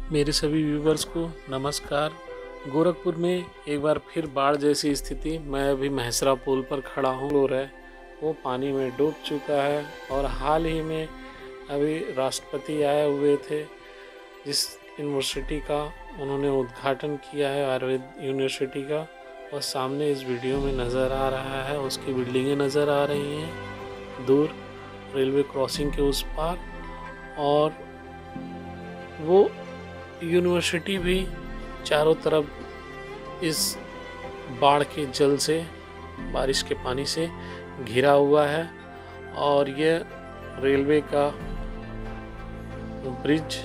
मेरे सभी व्यूवर्स को नमस्कार। गोरखपुर में एक बार फिर बाढ़ जैसी स्थिति। मैं अभी महसरा पुल पर खड़ा हूँ। फ्लोर है वो पानी में डूब चुका है और हाल ही में अभी राष्ट्रपति आए हुए थे जिस यूनिवर्सिटी का उन्होंने उद्घाटन किया है, आयुर्वेद यूनिवर्सिटी का, और सामने इस वीडियो में नज़र आ रहा है उसकी बिल्डिंगें नज़र आ रही हैं दूर रेलवे क्रॉसिंग के उस पार। और वो यूनिवर्सिटी भी चारों तरफ इस बाढ़ के जल से, बारिश के पानी से घिरा हुआ है। और यह रेलवे का ब्रिज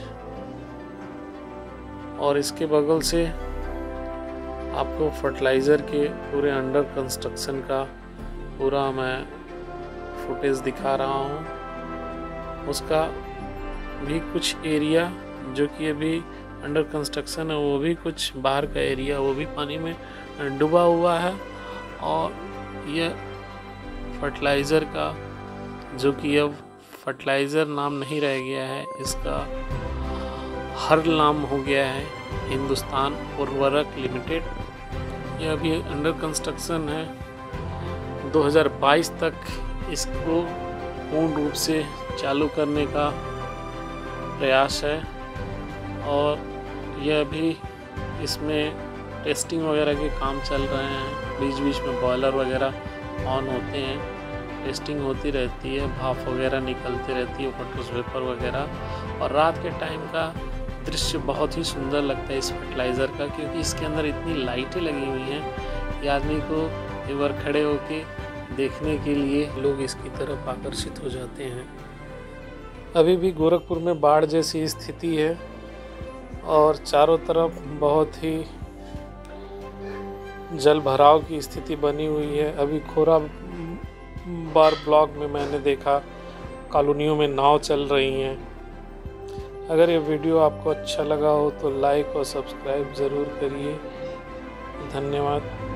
और इसके बगल से आपको फर्टिलाइज़र के पूरे अंडर कंस्ट्रक्शन का पूरा मैं फुटेज दिखा रहा हूँ। उसका भी कुछ एरिया जो कि अभी अंडर कंस्ट्रक्शन है, वो भी कुछ बाहर का एरिया वो भी पानी में डूबा हुआ है। और यह फर्टिलाइज़र का, जो कि अब फर्टिलाइज़र नाम नहीं रह गया है, इसका हर नाम हो गया है हिंदुस्तान उर्वरक लिमिटेड। यह अभी अंडर कंस्ट्रक्शन है। 2022 तक इसको पूर्ण रूप से चालू करने का प्रयास है। और यह भी इसमें टेस्टिंग वगैरह के काम चल रहे हैं। बीच बीच में बॉयलर वगैरह ऑन होते हैं, टेस्टिंग होती रहती है, भाप वगैरह निकलती रहती है, फोटोस वेपर वगैरह। और रात के टाइम का दृश्य बहुत ही सुंदर लगता है इस फर्टिलाइज़र का, क्योंकि इसके अंदर इतनी लाइटें लगी हुई हैं कि आदमी को एक बार खड़े होके देखने के लिए लोग इसकी तरफ आकर्षित हो जाते हैं। अभी भी गोरखपुर में बाढ़ जैसी स्थिति है और चारों तरफ बहुत ही जल भराव की स्थिति बनी हुई है। अभी खोरा बार ब्लॉक में मैंने देखा कॉलोनियों में नाव चल रही हैं। अगर ये वीडियो आपको अच्छा लगा हो तो लाइक और सब्सक्राइब ज़रूर करिए। धन्यवाद।